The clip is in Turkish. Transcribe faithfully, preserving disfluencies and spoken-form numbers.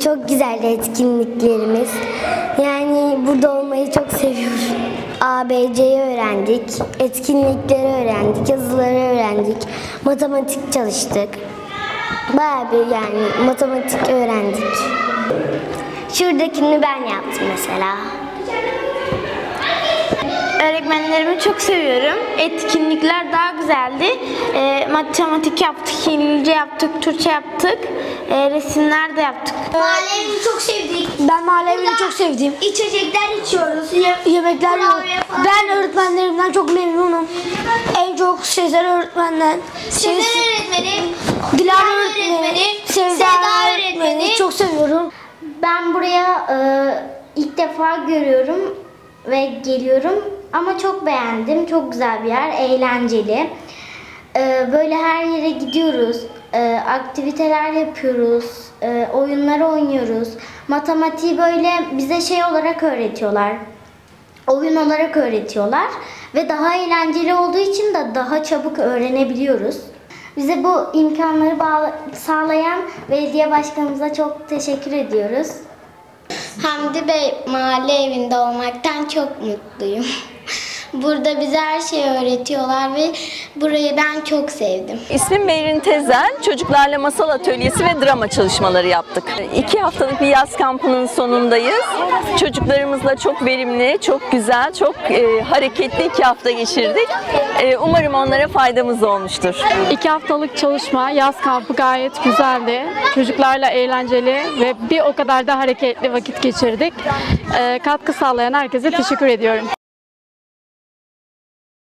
Çok güzeldi etkinliklerimiz. Yani burada olmayı çok seviyorum. A B C'yi öğrendik, etkinlikleri öğrendik, yazıları öğrendik, matematik çalıştık. Bayağı bir yani matematik öğrendik. Şuradakini ben yaptım mesela. Öğretmenlerimi çok seviyorum. Etkinlikler daha güzeldi. E, matematik yaptık, İngilizce yaptık, Türkçe yaptık. E, resimler de yaptık. Mahalle evini çok sevdik. Ben mahalle evini çok sevdim. İçecekler içiyoruz. Ye Yemekler yiyoruz. falan. Ben öğretmenlerimden çok memnunum. En çok Sezer öğretmenden, Sezer öğretmenim, Dilara öğretmeni, öğretmeni, Sevda Sevda öğretmeni. öğretmeni çok seviyorum. Ben buraya e, ilk defa görüyorum ve geliyorum ama çok beğendim. Çok güzel bir yer, eğlenceli. E, böyle her yere gidiyoruz, e, aktiviteler yapıyoruz, e, oyunlar oynuyoruz. Matematiği böyle bize şey olarak öğretiyorlar, oyun olarak öğretiyorlar ve daha eğlenceli olduğu için de daha çabuk öğrenebiliyoruz. Bize bu imkanları bağla- sağlayan belediye başkanımıza çok teşekkür ediyoruz. Hamdi Bey mahalle evinde olmaktan çok mutluyum. Burada bize her şeyi öğretiyorlar ve burayı ben çok sevdim. İsmim Meyrin Tezel. Çocuklarla masal atölyesi ve drama çalışmaları yaptık. İki haftalık bir yaz kampının sonundayız. Çocuklarımızla çok verimli, çok güzel, çok e, hareketli iki hafta geçirdik. E, umarım onlara faydamız olmuştur. İki haftalık çalışma, yaz kampı gayet güzeldi. Çocuklarla eğlenceli ve bir o kadar da hareketli vakit geçirdik. E, katkı sağlayan herkese teşekkür ediyorum.